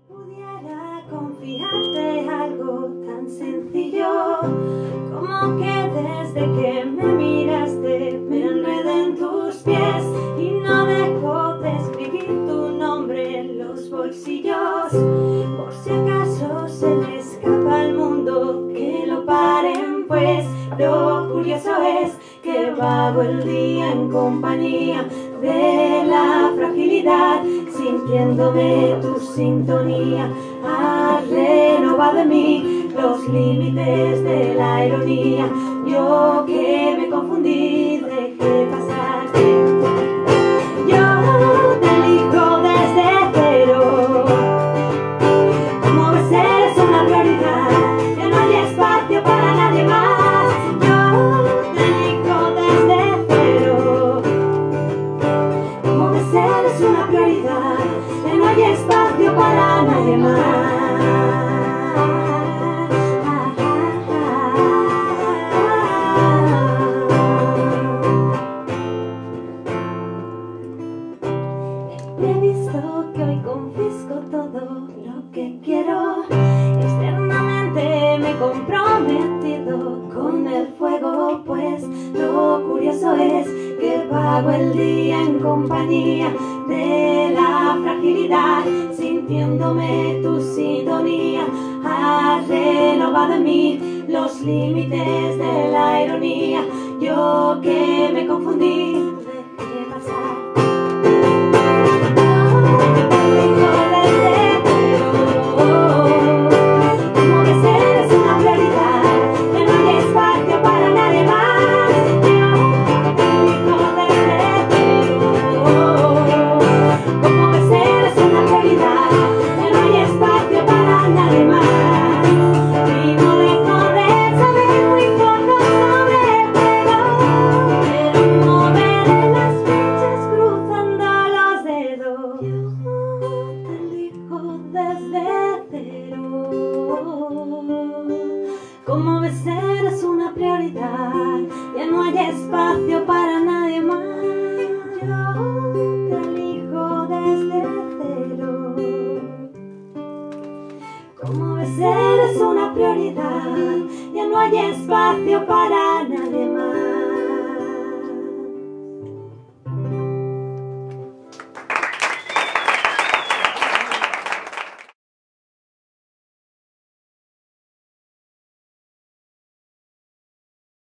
Pudiera confiarte algo tan sencillo como que desde que me miraste me enredé en tus pies y no dejo de escribir tu nombre en los bolsillos. Por si acaso se le escapa al mundo, que lo paren pues. Lo curioso es que vago el día en compañía de la fragilidad, sintiéndome tu sintonía. Has renovado en mí los límites de la ironía. Yo que me confundí, dejé pasar. Yo te elijo desde cero. Como ves, eres una prioridad, ya no hay espacio para nadie más. Yo te elijo desde cero. Como ves, eres una prioridad, ya no hay espacio para nadie más. He visto que hoy confisco todo lo que quiero. Externamente me he comprometido con el fuego, pues lo curioso es que pago el día en compañía de la fragilidad, sintiéndome tu sintonía. Has renovado en mí los límites de la ironía. Yo que me confundí, dejé pasar. Como ves, eres una prioridad, ya no hay espacio